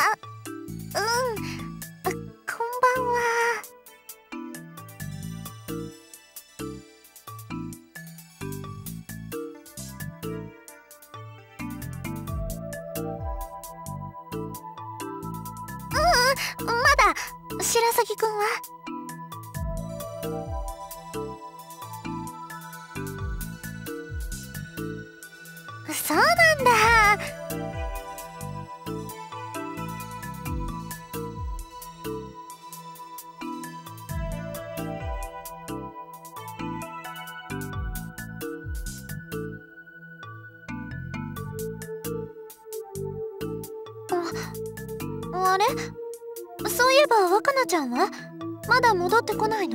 こんばんは。まだ。白鷺くんは？そうなんだ。あれ？そういえば若菜ちゃんはまだ戻ってこないの？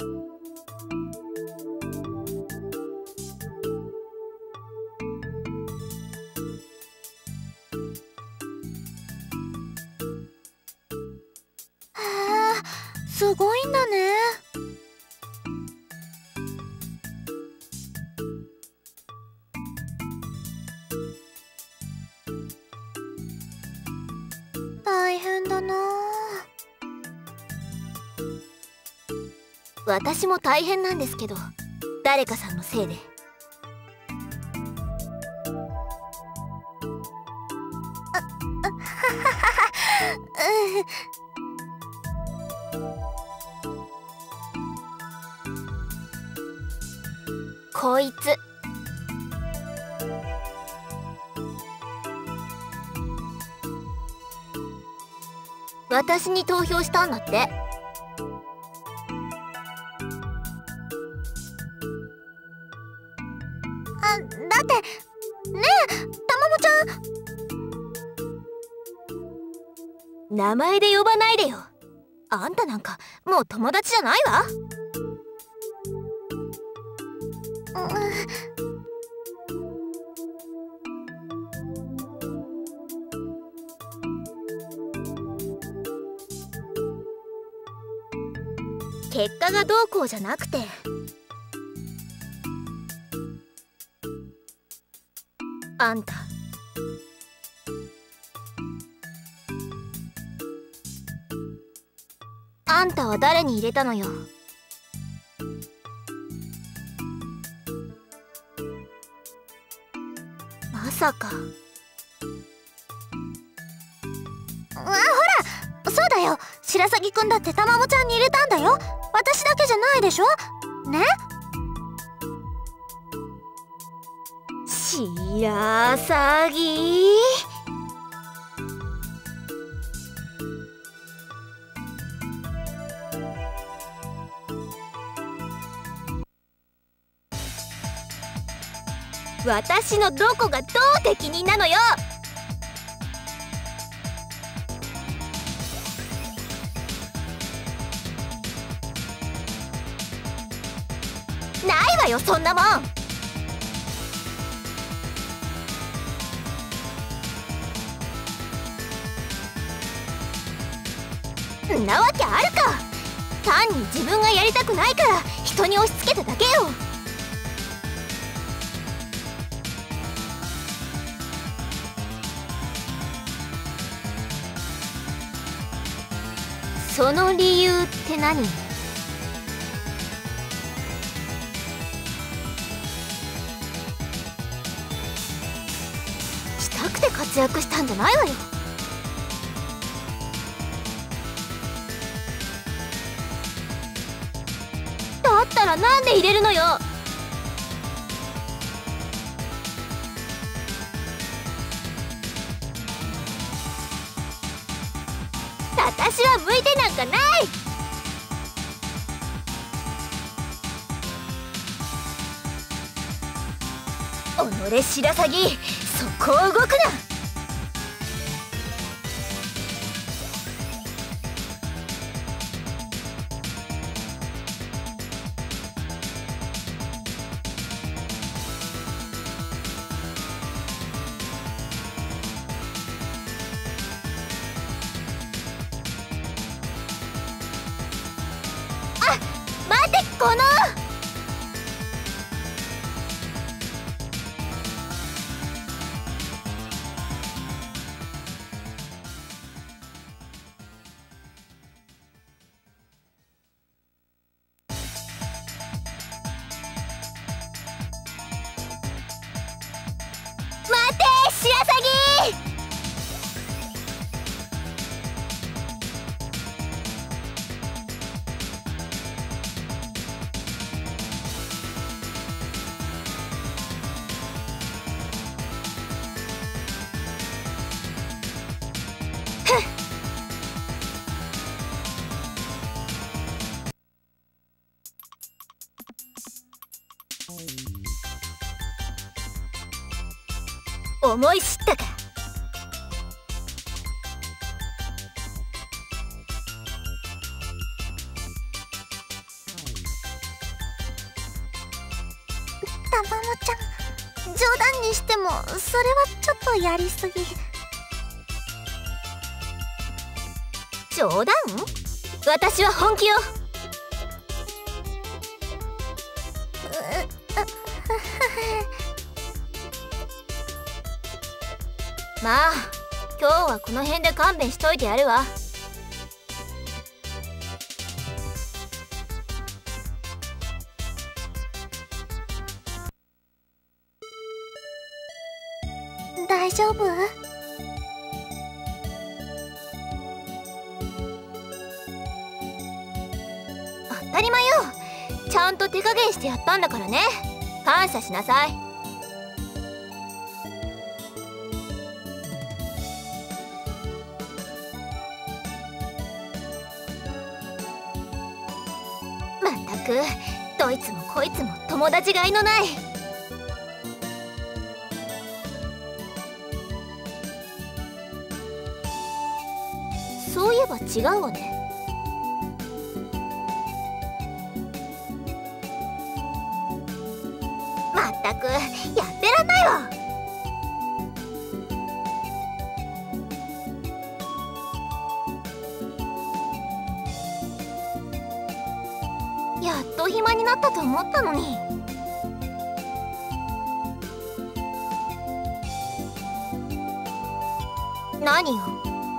へえ、すごいんだね。大変だな。 私も大変なんですけど、誰かさんのせいで。こいつ私に投票したんだって。 だってねえ、たまもちゃん。 名前で呼ばないでよ。あんたなんかもう友達じゃないわ。結果がどうこうじゃなくて、あんたは誰に入れたのよ。まさか。 ほら、そうだよ。白鷺くんだってたまもちゃんに入れたんだよ。私だけじゃないでしょね。 白鷺。私のどこがどう適任なのよ。ないわよ、そんなもん。んなわけあるか。単に自分がやりたくないから人に押し付けただけよ。その理由って何？したくて活躍したんじゃないわよ。だったらなんで入れるのよ。私は向いてなんかない。己白鷺、そこを動くな。待って、この白鷺。思い知ったか。 たまもちゃん、冗談にしてもそれはちょっとやりすぎ。 冗談？私は本気よ。まあ今日はこの辺で勘弁しといてやるわ。 大丈夫？ 当たり前よ。ちゃんと手加減してやったんだからね。感謝しなさい。まったくどいつもこいつも友達がいのない。そういえば違うわね。まったくやってらんないわ。やっと暇になったと思ったのに。何よ。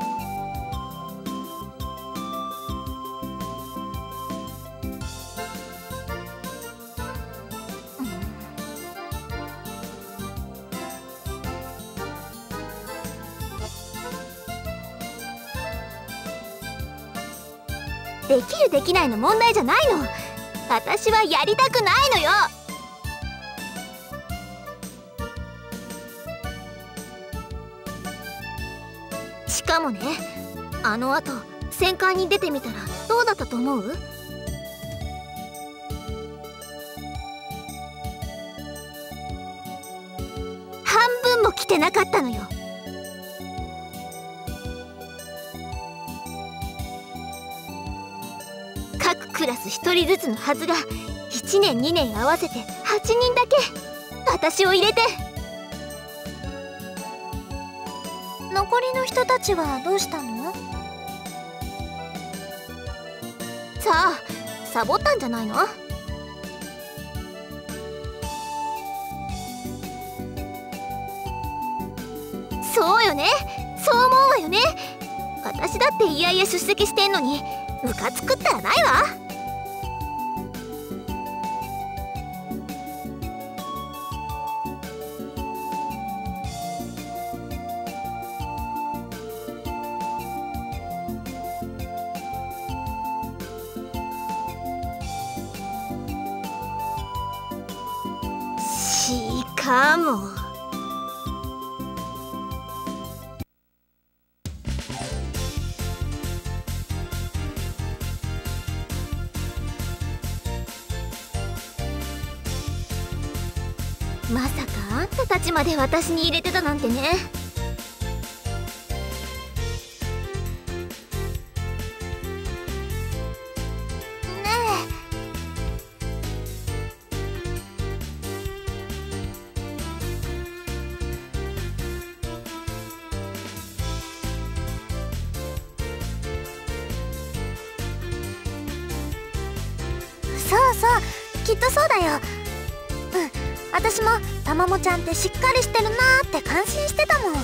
できるできないの問題じゃないの。私はやりたくないのよ。しかもね、あのあと旋回に出てみたらどうだったと思う？半分も来てなかったのよ。各クラス1人ずつのはずが1年2年合わせて8人だけ私を入れて。 残りの人たちはどうしたの？ さあサボったんじゃないの？そうよね、そう思うわよね。私だっていやいや出席してんのにムカつくったらないわ。しかもまさかあんたたちまで私に入れてたなんてね。 そうそう、きっとそうだよ。私もたまもちゃんってしっかりしてるなーって感心してたもん。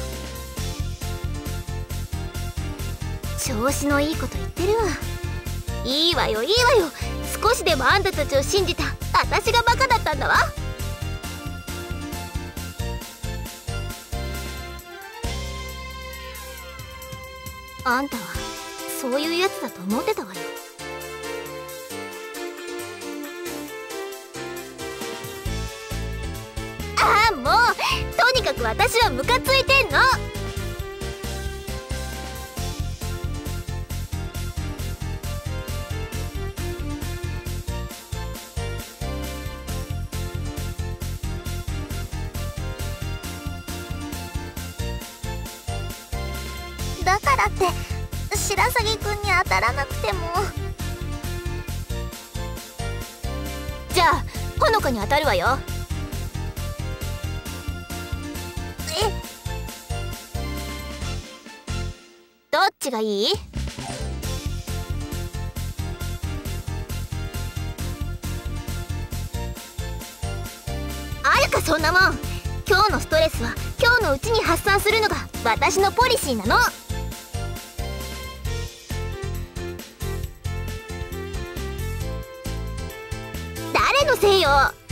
調子のいいこと言ってるわ。いいわよいいわよ。少しでもあんたたちを信じた私がバカだったんだわ。 あんたはそういうやつだと思ってたわよ。ああ、もうとにかく私はムカついてんの。 だからって白鷺くんに当たらなくても。 じゃあほのかに当たるわよ。どっちがいい？あるかそんなもん。今日のストレスは今日のうちに発散するのが私のポリシーなの。誰のせいよ。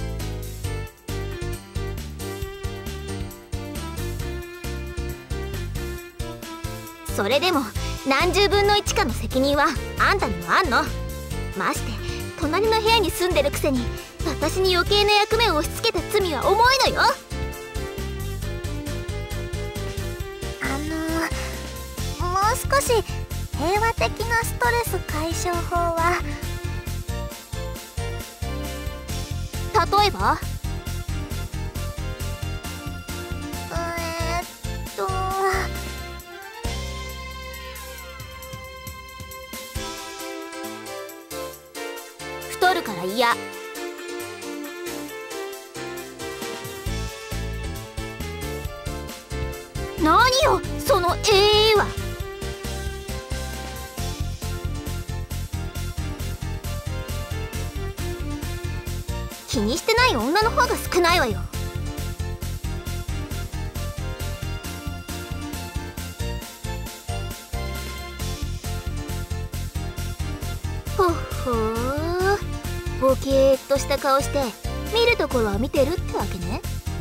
それでも何十分の1かの責任はあんたにもあんの。まして隣の部屋に住んでるくせに私に余計な役目を押し付けた罪は重いのよ。 もう少し平和的なストレス解消法は。 例えば？太るから嫌。何よそのは。気にしてない女の方が少ないわよ。ほっほー、ボケーっとした顔して見るところは見てるってわけね。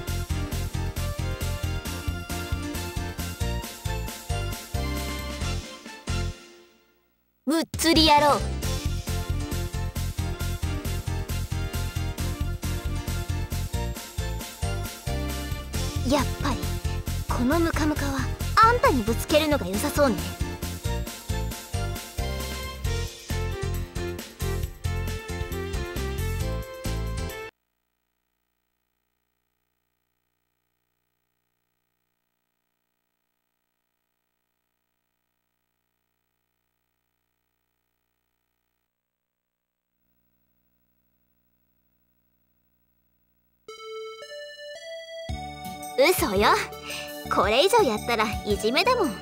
むっつり野郎。やっぱりこのムカムカはあんたにぶつけるのが良さそうね。嘘よ。これ以上やったらいじめだもん。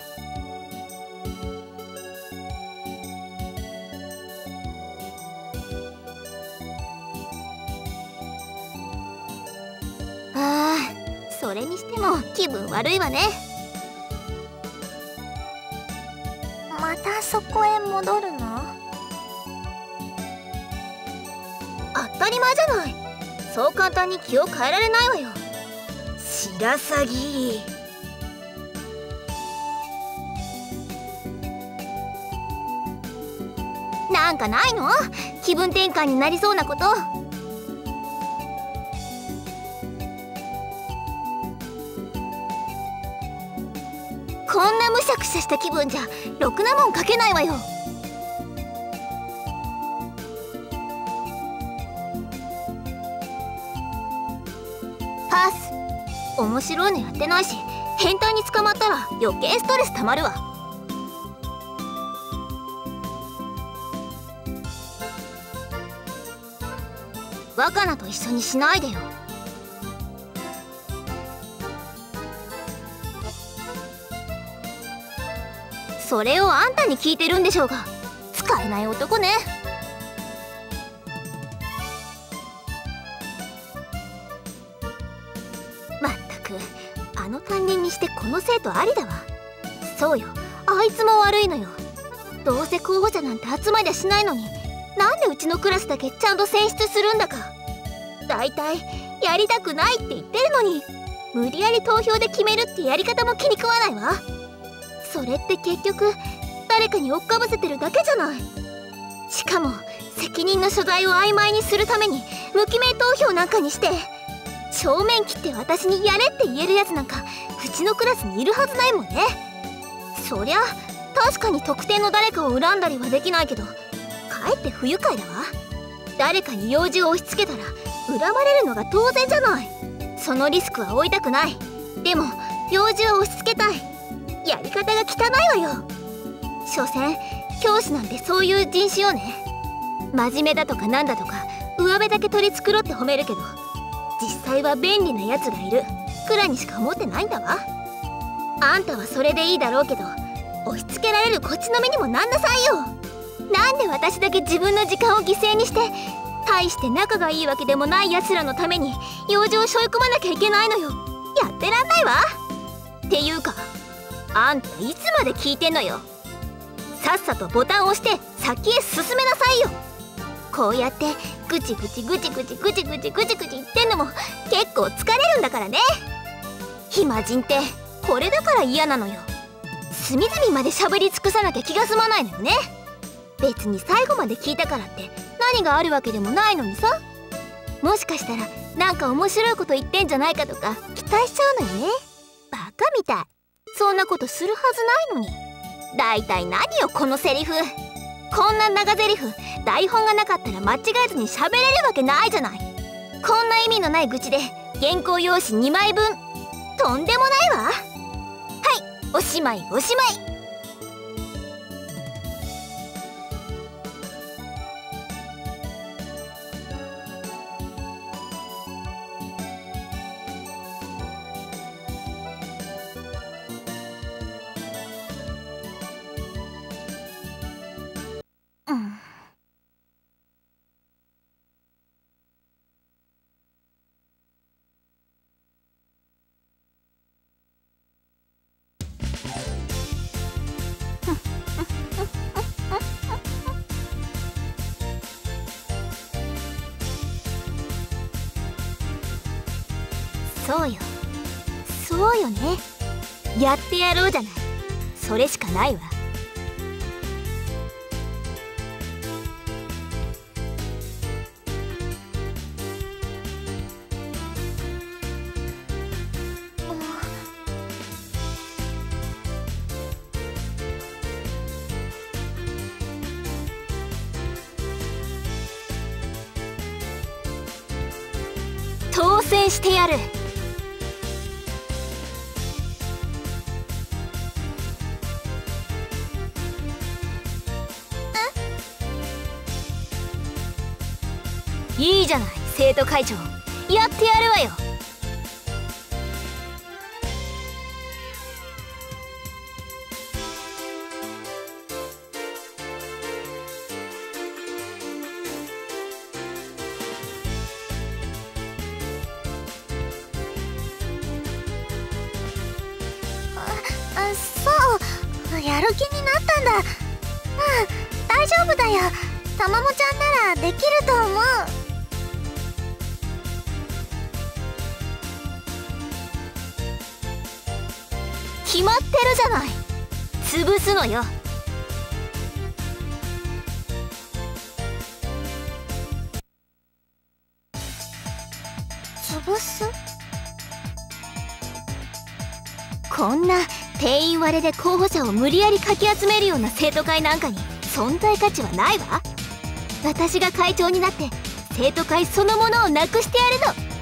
あー、それにしても気分悪いわね。 またそこへ戻るの？ 当たり前じゃない。そう簡単に気を変えられないわよ。白鷺。なんかないの？気分転換になりそうなこと。こんなむしゃくしゃした気分じゃろくなもん書けないわよ。パス。面白いのやってないし変態に捕まったら余計ストレスたまるわ。若菜と一緒にしないでよ。それをあんたに聞いてるんでしょうが。使えない男ね。まったくあの担任にしてこの生徒ありだわ。そうよ、あいつも悪いのよ。どうせ候補者なんて集まりゃしないのになんでうちのクラスだけちゃんと選出するんだか。だいたいやりたくないって言ってるのに無理やり投票で決めるってやり方も気に食わないわ。それって結局誰かに追っかぶせてるだけじゃない。しかも責任の所在を曖昧にするために無記名投票なんかにして、正面切って私にやれって言えるやつなんかうちのクラスにいるはずないもんね。そりゃ確かに特定の誰かを恨んだりはできないけど、かえって不愉快だわ。誰かに用事を押し付けたら恨まれるのが当然じゃない。そのリスクは負いたくない。でも用事は押し付けたい。やり方が汚いわよ。所詮教師なんてそういう人種よね。真面目だとかなんだとか上辺だけ取り繕って褒めるけど、実際は便利なやつがいるくらいにしか思ってないんだわ。あんたはそれでいいだろうけど、押し付けられるこっちの身にもなんなさいよ。なんで私だけ自分の時間を犠牲にして、大して仲がいいわけでもないやつらのために用事を背負い込まなきゃいけないのよ。やってらんないわ。っていうか、あんたいつまで聞いてんのよ。さっさとボタンを押して先へ進めなさいよ。こうやってぐちぐちぐちぐちぐちぐちぐちぐち言ってんのも結構疲れるんだからね。暇人ってこれだから嫌なのよ。隅々まで喋り尽くさなきゃ気が済まないのよね。別に最後まで聞いたからって何があるわけでもないのにさ。もしかしたらなんか面白いこと言ってんじゃないかとか期待しちゃうのよね。バカみたい。そんなことするはずないのに。だいたい何よこのセリフ。こんな長セリフ台本がなかったら間違えずに喋れるわけないじゃない。こんな意味のない愚痴で原稿用紙2枚分、とんでもないわ。はい、おしまいおしまい。そうよ、そうよね。やってやろうじゃない。それしかないわ。当選してやる。いいじゃない生徒会長、やってやるわよ。 そう、やる気になったんだ。大丈夫だよ。たまもちゃんならできると思う。 決まってるじゃない。潰すのよ。 潰す？ こんな定員割れで候補者を無理やりかき集めるような生徒会なんかに存在価値はないわ。私が会長になって生徒会そのものをなくしてやるの。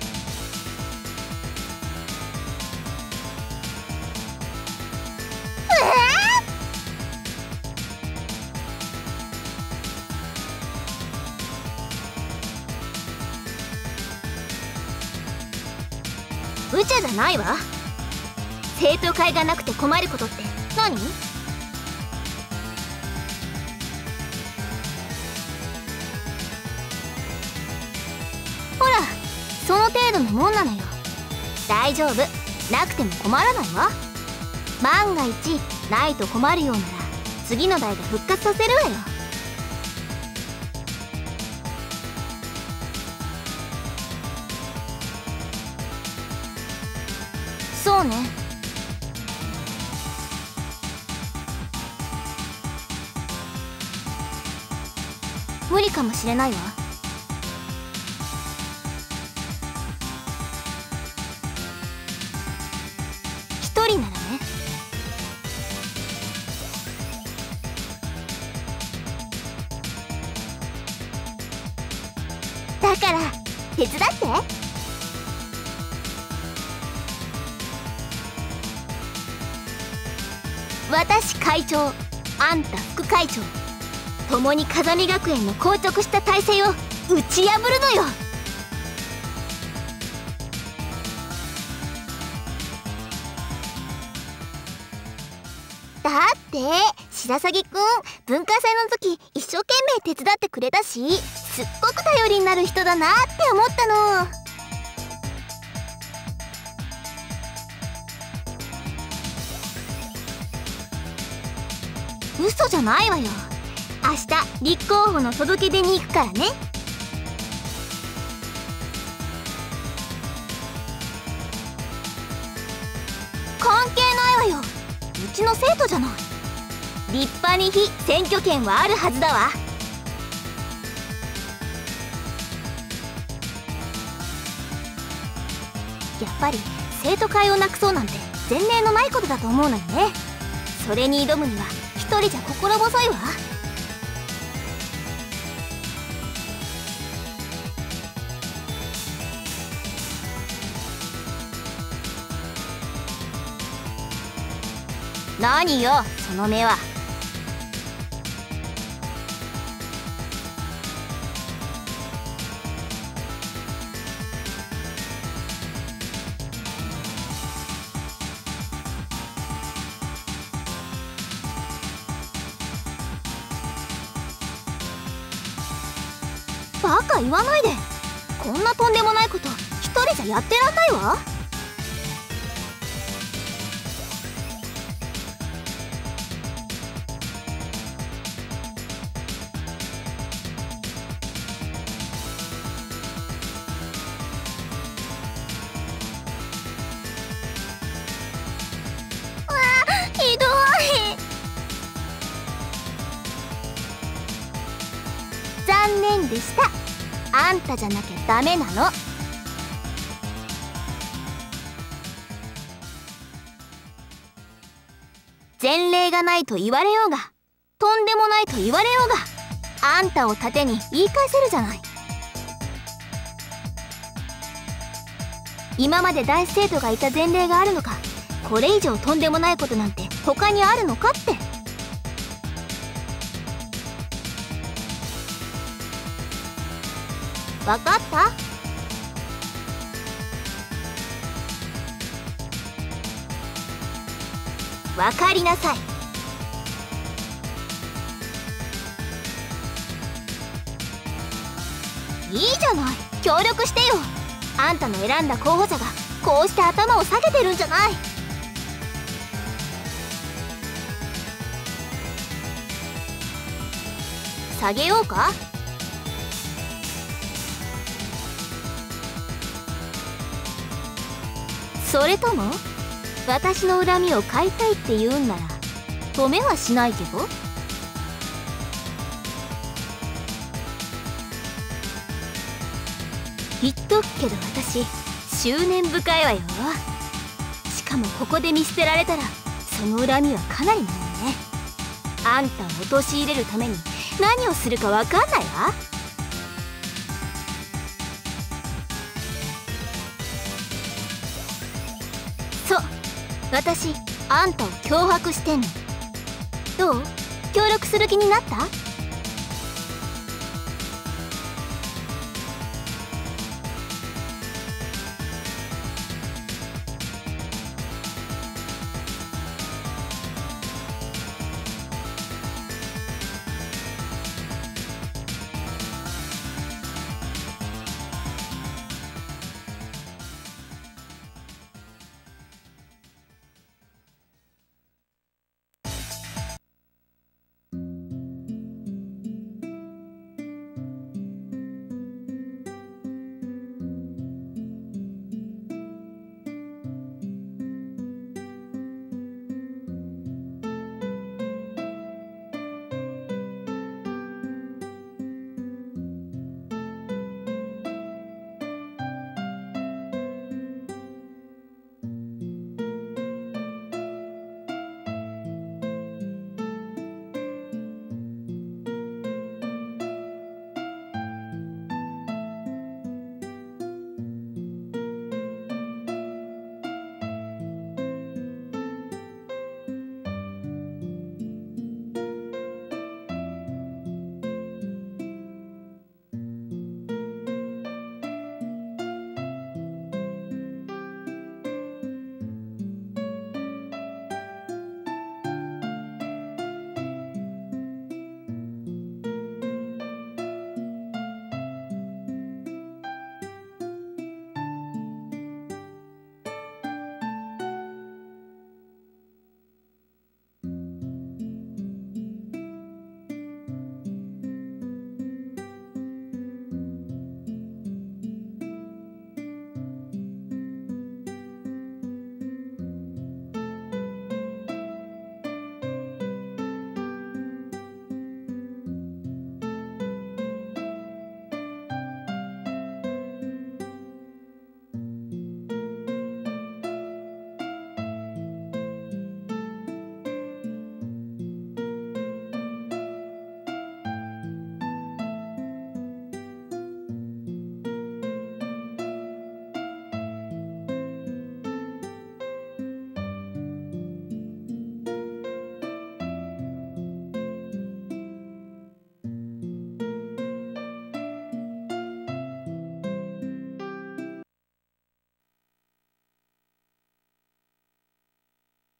無茶じゃないわ。生徒会がなくて困ることって何？ほら、その程度のもんなのよ。大丈夫、なくても困らないわ。万が一ないと困るようなら次の代で復活させるわよ。そうね。 無理かもしれないわ。一人ならね。だから手伝って。私会長、あんた副会長、共に風見学園の硬直した体制を打ち破るのよ。だって白鷺くん、文化祭の時一生懸命手伝ってくれたし、すっごく頼りになる人だなって思ったの。嘘じゃないわよ。明日立候補の届け出に行くからね。関係ないわよ。うちの生徒じゃない。立派に非選挙権はあるはずだわ。やっぱり生徒会をなくそうなんて前例のないことだと思うのよね。それに挑むには一人じゃ心細いわ。何よその目は。バカ言わないで。こんなとんでもないこと一人じゃやってらんないわ。ひどい。残念でした。あんたじゃなきゃダメなの。前例がないと言われようが、とんでもないと言われようが、あんたを盾に言い返せるじゃない。今まで男子生徒がいた前例があるのか、これ以上とんでもないことなんて他にあるのかって。分かった？分かりなさい。いいじゃない、協力してよ。あんたの選んだ候補者がこうして頭を下げてるんじゃない。下げようか？それとも私の恨みを買いたいって言うんなら止めはしないけど。言っとくけど私執念深いわよ。しかもここで見捨てられたらその恨みはかなりのものね。あんたを陥れるために何をするか分かんないわ。そう、私あんたを脅迫してんの。どう？協力する気になった？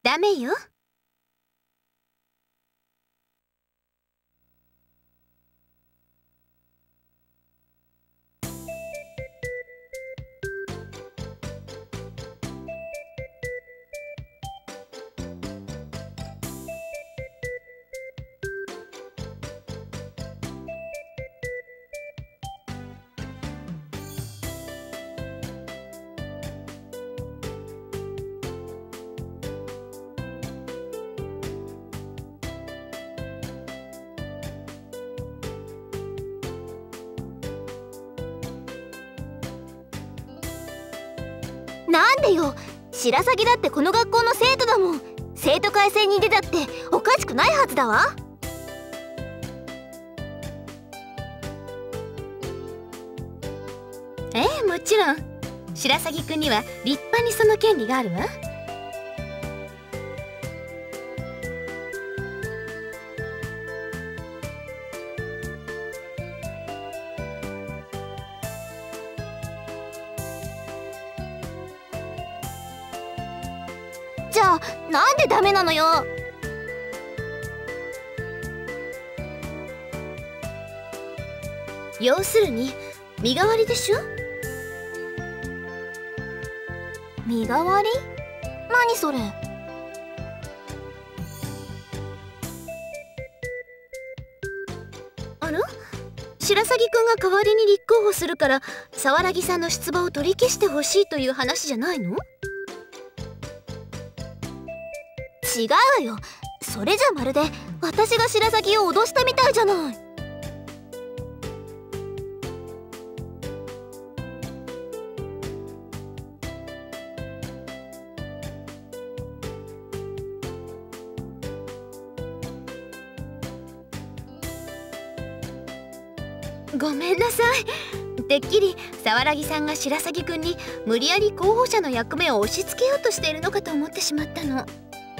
ダメよ。なんでよ、白鷺だってこの学校の生徒だもん。生徒会戦に出たっておかしくないはずだわ。もちろん白鷺くんには立派にその権利があるわ。じゃあなんでダメなのよ。要するに身代わりでしょ。身代わり？何それ。あら？白鷺くんが代わりに立候補するから沢良さんの出馬を取り消してほしいという話じゃないの？違うわよ。それじゃまるで私が白鷺を脅したみたいじゃない。ごめんなさい。てっきり沢良さんが白鷺くんに無理やり候補者の役目を押し付けようとしているのかと思ってしまったの。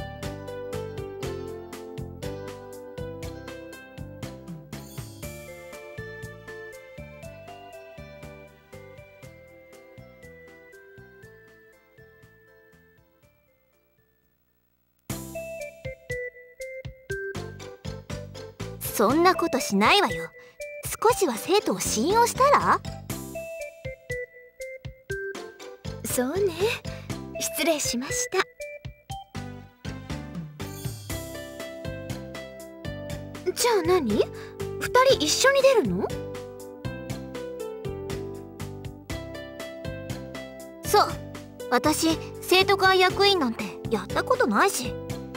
そんなことしないわよ。少しは生徒を信用したら？そうね、失礼しました。じゃあ何？2人一緒に出るの？そう、私生徒会役員なんてやったことないし。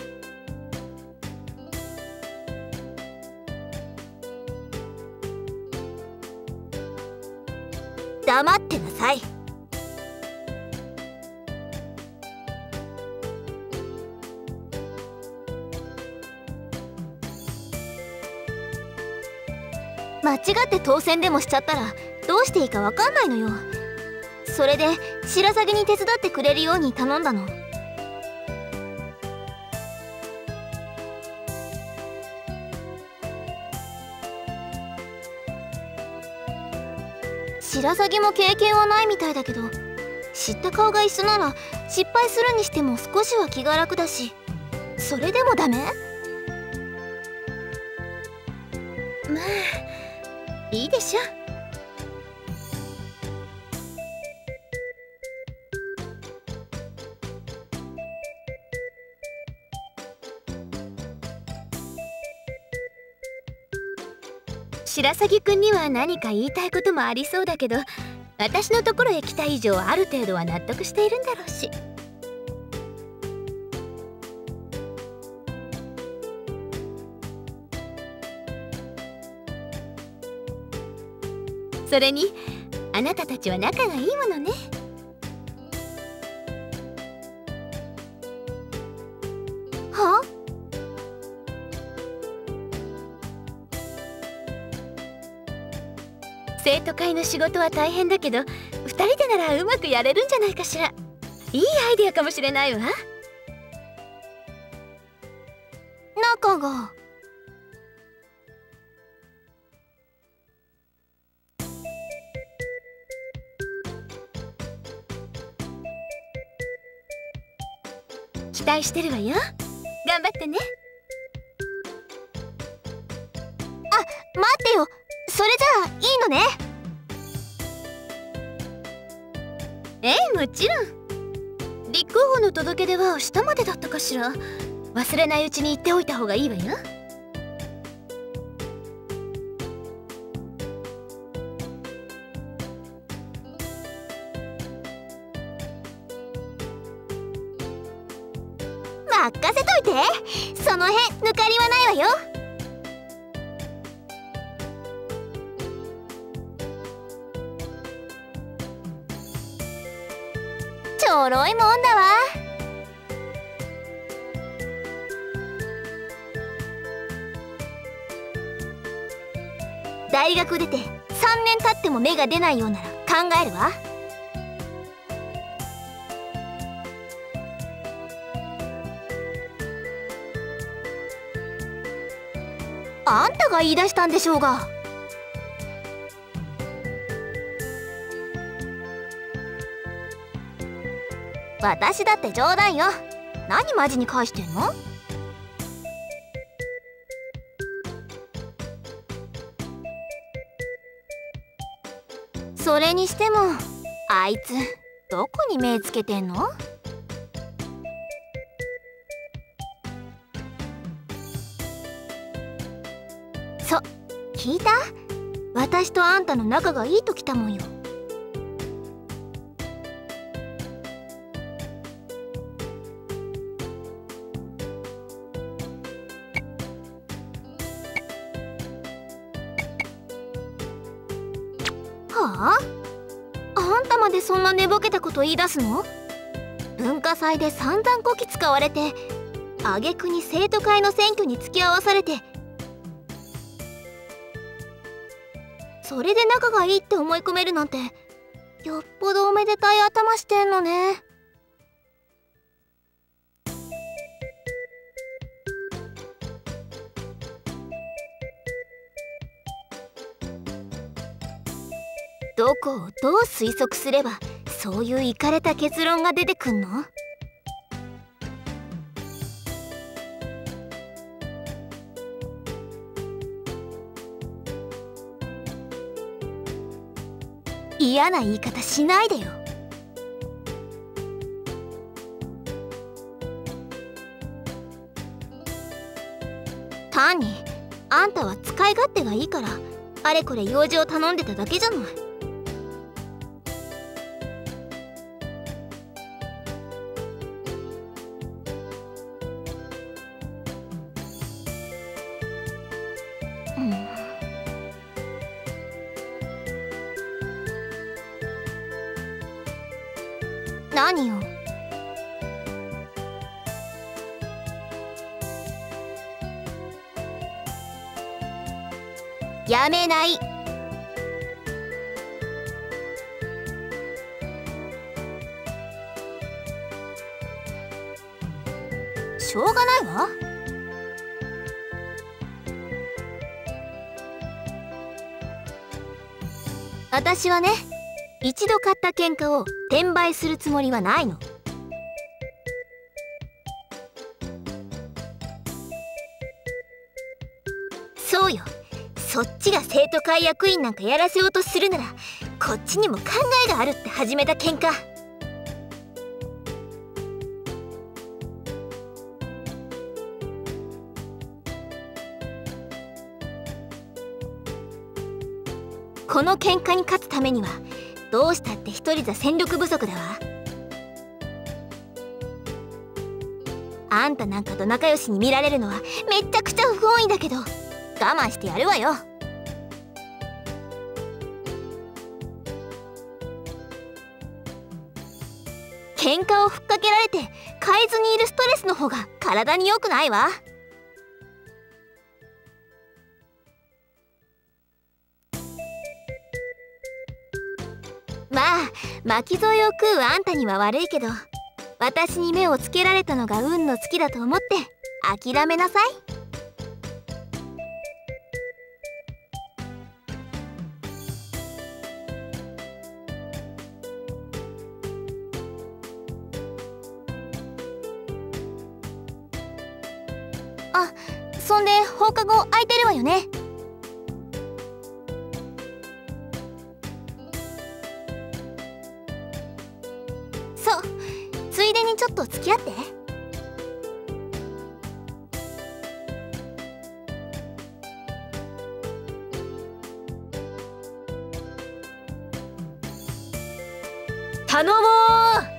黙ってなさい。間違って当選でもしちゃったらどうしていいかわかんないのよ。それで白鷺に手伝ってくれるように頼んだの。白鷺も経験はないみたいだけど、知った顔が一緒なら失敗するにしても少しは気が楽だし。それでもダメ？まあいいでしょ。白鷺くんには何か言いたいこともありそうだけど、私のところへ来た以上ある程度は納得しているんだろうし。それにあなたたちは仲がいいものね。は？生徒会の仕事は大変だけど2人でならうまくやれるんじゃないかしら。いいアイデアかもしれないわ。仲が。 期待してるわよ。頑張ってね。あ、待ってよ。それじゃあいいのね。もちろん。立候補の届け出は明日までだったかしら。忘れないうちに言っておいた方がいいわよ。任せといて。その辺抜かりはないわよ。ちょろいもんだわ。大学出て3年経っても芽が出ないようなら考えるわ。あんたが言い出したんでしょうが。私だって冗談よ。何マジに返してんの？それにしてもあいつどこに目つけてんの？聞いた？私とあんたの仲がいいときたもんよ。はあ？あんたまでそんな寝ぼけたこと言い出すの？文化祭で散々こき使われて、挙句に生徒会の選挙に付き合わされて、それで仲がいいって思い込めるなんて、よっぽどおめでたい頭してんのね。どこをどう推測すればそういうイカれた結論が出てくんの？嫌な言い方しないでよ。単にあんたは使い勝手がいいからあれこれ用事を頼んでただけじゃない。何よ。やめない。しょうがないわ。私はね、一度買った喧嘩を転売するつもりはないの。そうよ。そっちが生徒会役員なんかやらせようとするならこっちにも考えがあるって始めた喧嘩。この喧嘩に勝つためにはどうしたって一人じゃ戦力不足だわ。あんたなんかと仲良しに見られるのはめちゃくちゃ不本意だけど我慢してやるわよ。喧嘩をふっかけられて変えずにいるストレスの方が体に良くないわ。まあ巻き添えを食うあんたには悪いけど、私に目をつけられたのが運の尽きだと思って諦めなさい。 あ、そんで放課後空いてるわよね。そう、ついでにちょっと付き合って。 頼もう。